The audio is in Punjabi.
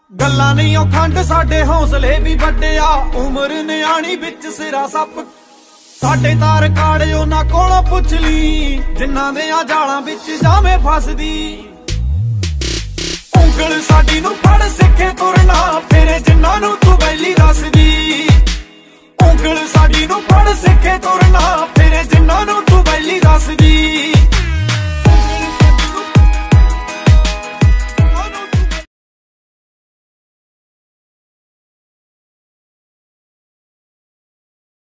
ਗੱਲਾਂ ਨਹੀਂ ਉਹ ਖੰਡ ਸਾਡੇ ਹੌਸਲੇ ਵੀ ਵੱਡੇ ਆ। ਉਮਰ ਨਿਆਣੀ ਵਿੱਚ ਸਿਰਾ ਸੱਪ ਸਾਡੇ ਤਾਰ ਕਾੜੇ ਉਹਨਾਂ ਕੋਲੋਂ ਪੁੱਛ ਲਈ, ਜਿਨ੍ਹਾਂ ਦੇ ਆ ਜਾਲਾਂ ਵਿੱਚ ਜਾਵੇਂ ਫਸਦੀ। ਉਂਗਲ ਸਾਡੀ ਨੂੰ ਫੜ ਸਿੱਖੇ ਤੁਰਨਾ, ਫੇਰੇ ਜਿਨ੍ਹਾਂ ਨੂੰ ਤੂੰ